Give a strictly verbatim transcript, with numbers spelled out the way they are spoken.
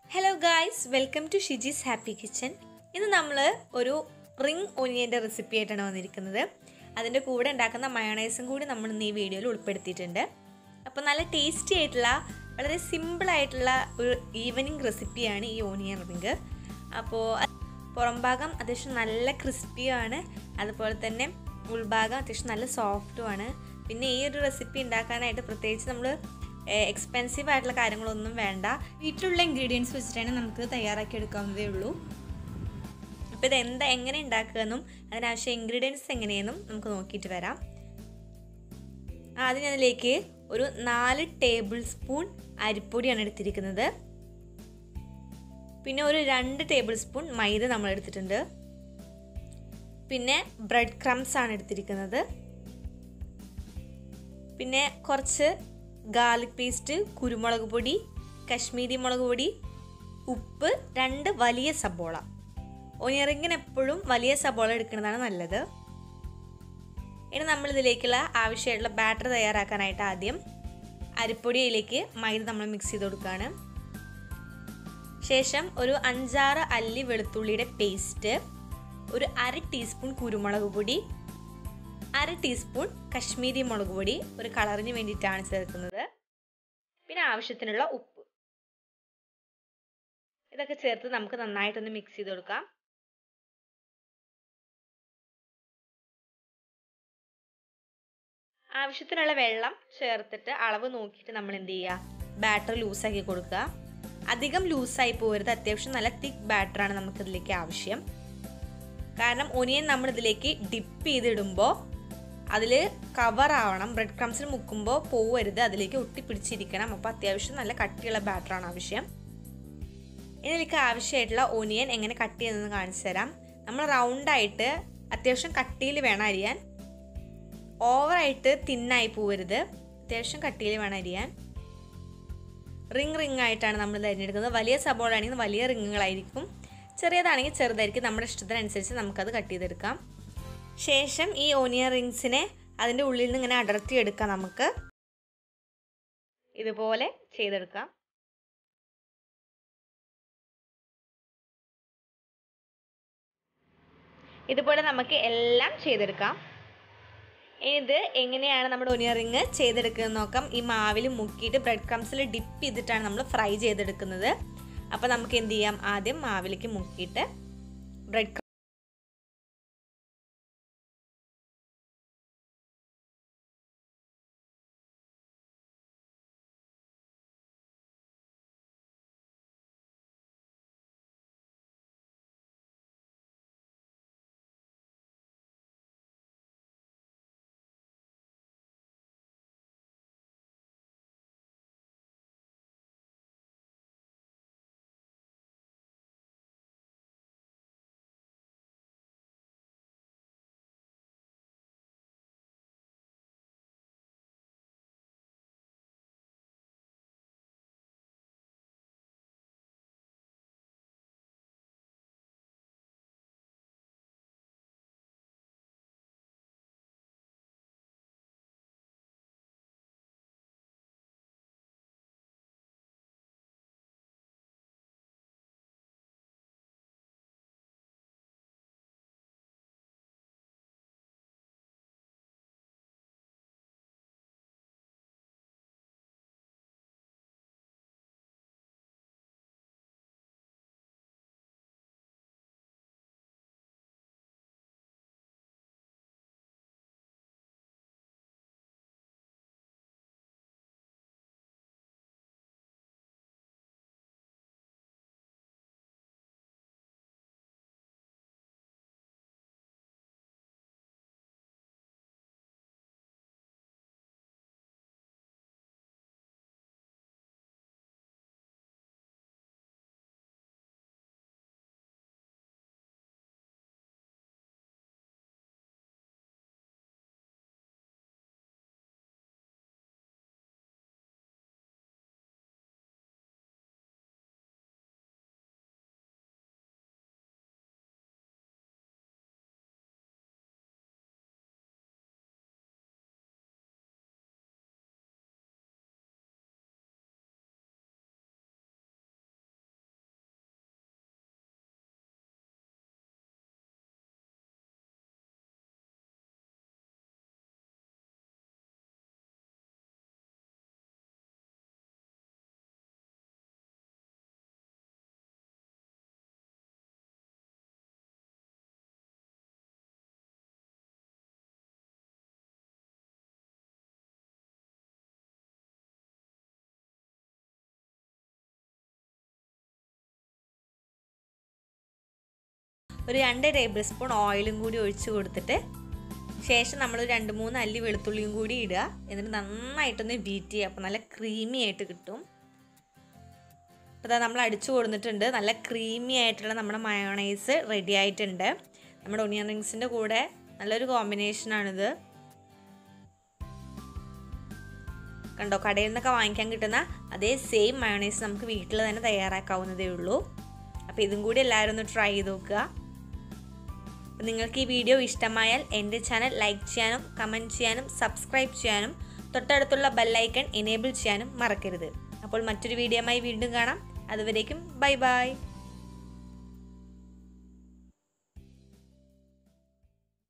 Hello guys, welcome to Shiji's Happy Kitchen. ഇന്ന് നമ്മൾ ഒരു റിംഗ് ഓനിയൻ്റെ റെസിപ്പി ആയിട്ടാണ് വന്നിരിക്കുന്നത്. അതിൻ്റെ കൂടെ ഉണ്ടാക്കുന്ന മയോണൈസും കൂടി നമ്മൾ ഇന്ന് ഈ വീഡിയോയിൽ ഉൾപ്പെടുത്തിയിട്ടുണ്ട്. അപ്പോൾ നല്ല ടേസ്റ്റി ആയിട്ടുള്ള വളരെ സിമ്പിൾ ആയിട്ടുള്ള ഒരു ഈവനിങ് റെസിപ്പിയാണ് ഈ ഓനിയൻ റിംഗ്. അപ്പോൾ പുറംഭാഗം അത്യാവശ്യം നല്ല ക്രിസ്പിയാണ്, അതുപോലെ തന്നെ ഉൾഭാഗം അത്യാവശ്യം നല്ല സോഫ്റ്റുമാണ്. പിന്നെ ഈ ഒരു റെസിപ്പി ഉണ്ടാക്കാനായിട്ട് പ്രത്യേകിച്ച് നമ്മൾ എക്സ്പെൻസീവ് ആയിട്ടുള്ള കാര്യങ്ങളൊന്നും വേണ്ട, വീട്ടിലുള്ള ഇൻഗ്രീഡിയൻസ് വെച്ചിട്ടാണ് നമുക്ക് തയ്യാറാക്കി എടുക്കാവുന്നതേ ഉള്ളൂ. അപ്പോൾ ഇത് എന്താ എങ്ങനെ ഉണ്ടാക്കുകയെന്നും അതിനാവശ്യം ഇൻഗ്രീഡിയൻസ് എങ്ങനെയെന്നും നമുക്ക് നോക്കിയിട്ട് വരാം. ആദ്യം അതിലേക്ക് ഒരു നാല് ടേബിൾ സ്പൂൺ അരിപ്പൊടിയാണ് എടുത്തിരിക്കുന്നത്. പിന്നെ ഒരു രണ്ട് ടേബിൾ സ്പൂൺ മൈദ നമ്മൾ എടുത്തിട്ടുണ്ട്. പിന്നെ ബ്രെഡ് ക്രംസ് ആണ് എടുത്തിരിക്കുന്നത്. പിന്നെ കുറച്ച് ഗാർലിക് പേസ്റ്റ്, കുരുമുളക് പൊടി, കശ്മീരി മുളക് പൊടി, ഉപ്പ്, രണ്ട് വലിയ സബോള. ഓനിയൻ റിംഗിന് എപ്പോഴും വലിയ സബോള എടുക്കുന്നതാണ് നല്ലത്. ഇനി നമ്മളിതിലേക്കുള്ള ആവശ്യമായിട്ടുള്ള ബാറ്റർ തയ്യാറാക്കാനായിട്ട് ആദ്യം അരിപ്പൊടിയിലേക്ക് മൈദ നമ്മൾ മിക്സ് ചെയ്ത് കൊടുക്കുകയാണ്. ശേഷം ഒരു അഞ്ചാറ് അല്ലി വെളുത്തുള്ളിയുടെ പേസ്റ്റ്, ഒരു അര ടീസ്പൂൺ കുരുമുളക് പൊടി, അര ടീസ്പൂൺ കശ്മീരി മുളക് പൊടി ഒരു കളറിന് വേണ്ടിയിട്ടാണ് ചേർക്കുന്നത്. പിന്നെ ആവശ്യത്തിനുള്ള ഉപ്പ്, ഇതൊക്കെ ചേർത്ത് നമുക്ക് നന്നായിട്ടൊന്ന് മിക്സ് ചെയ്ത് കൊടുക്കാം. ആവശ്യത്തിനുള്ള വെള്ളം ചേർത്തിട്ട് അളവ് നോക്കിയിട്ട് നമ്മൾ എന്ത് ചെയ്യുക, ബാറ്റർ ലൂസാക്കി കൊടുക്കുക. അധികം ലൂസായി പോകരുത്, അത്യാവശ്യം നല്ല തിക്ക് ബാറ്ററാണ് നമുക്കിതിലേക്ക് ആവശ്യം. കാരണം ഒനിയൻ നമ്മൾ ഇതിലേക്ക് ഡിപ്പ് ചെയ്തിടുമ്പോൾ അതിൽ കവർ ആവണം, ബ്രെഡ് ക്രംസിൽ മുക്കുമ്പോൾ പോവരുത്, അതിലേക്ക് ഒട്ടിപ്പിടിച്ചിരിക്കണം. അപ്പോൾ അത്യാവശ്യം നല്ല കട്ടിയുള്ള ബാറ്ററാണ് ആവശ്യം. ഇതിലേക്ക് ആവശ്യമായിട്ടുള്ള ഓനിയൻ എങ്ങനെ കട്ട് ചെയ്യുന്നതെന്ന് കാണിച്ചു തരാം. നമ്മൾ റൗണ്ടായിട്ട് അത്യാവശ്യം കട്ടിയിൽ വേണം അരിയാൻ, ഓവറായിട്ട് തിന്നായി പോവരുത്, അത്യാവശ്യം കട്ടിയിൽ വേണം അരിയാൻ. റിങ് റിങ് ആയിട്ടാണ് നമ്മൾ തിരഞ്ഞെടുക്കുന്നത്. വലിയ സബോള ആണെങ്കിൽ വലിയ റിങ്ങുകളായിരിക്കും, ചെറിയതാണെങ്കിൽ ചെറുതായിരിക്കും. നമ്മുടെ ഇഷ്ടത്തിനനുസരിച്ച് നമുക്കത് കട്ട് ചെയ്തെടുക്കാം. ശേഷം ഈ ഓനിയൻ റിങ്സിനെ അതിൻ്റെ ഉള്ളിൽ നിന്ന് ഇങ്ങനെ അടർത്തിയെടുക്കാം. നമുക്ക് ഇതുപോലെ ചെയ്തെടുക്കാം. ഇതുപോലെ നമുക്ക് എല്ലാം ചെയ്തെടുക്കാം. ഇത് എങ്ങനെയാണ് നമ്മുടെ ഓനിയൻ റിങ് ചെയ്തെടുക്കുന്നത് നോക്കാം. ഈ മാവിൽ മുക്കിയിട്ട് ബ്രെഡ് ക്രംസിൽ ഡിപ്പ് ചെയ്തിട്ടാണ് നമ്മൾ ഫ്രൈ ചെയ്തെടുക്കുന്നത്. അപ്പോൾ നമുക്ക് എന്ത് ചെയ്യാം, ആദ്യം മാവിലേക്ക് മുക്കിയിട്ട് ബ്രെഡ് ഒരു രണ്ട് ടേബിൾ സ്പൂൺ ഓയിലും കൂടി ഒഴിച്ച് കൊടുത്തിട്ട് ശേഷം നമ്മൾ രണ്ട് മൂന്ന് അല്ലി വെളുത്തുള്ളിയും കൂടി ഇടുക. എന്നിട്ട് നന്നായിട്ടൊന്ന് ബീറ്റ് ചെയ്യുക. അപ്പോൾ നല്ല ക്രീമി ആയിട്ട് കിട്ടും. അപ്പോൾ അതാ നമ്മൾ അടിച്ചു കൊടുത്തിട്ടുണ്ട്. നല്ല ക്രീമി ആയിട്ടുള്ള നമ്മുടെ മയോണൈസ് റെഡി ആയിട്ടുണ്ട്. നമ്മുടെ ഒണിയൻ റിങ്സിൻ്റെ കൂടെ നല്ലൊരു കോമ്പിനേഷനാണിത്. കണ്ടോ, കടയിൽ നിന്നൊക്കെ വാങ്ങിക്കാൻ കിട്ടുന്ന അതേ സെയിം മയോണൈസ് നമുക്ക് വീട്ടിൽ തന്നെ തയ്യാറാക്കാവുന്നതേ ഉള്ളൂ. അപ്പോൾ ഇതും കൂടി എല്ലാവരും ഒന്ന് ട്രൈ ചെയ്ത് നോക്കുക. അപ്പോൾ നിങ്ങൾക്ക് ഈ വീഡിയോ ഇഷ്ടമായാൽ എൻ്റെ ചാനൽ ലൈക്ക് ചെയ്യാനും കമൻറ്റ് ചെയ്യാനും സബ്സ്ക്രൈബ് ചെയ്യാനും തൊട്ടടുത്തുള്ള ബെല്ലൈക്കൺ എനേബിൾ ചെയ്യാനും മറക്കരുത്. അപ്പോൾ മറ്റൊരു വീഡിയോയുമായി വീണ്ടും കാണാം. അതുവരേക്കും ബൈ ബൈ.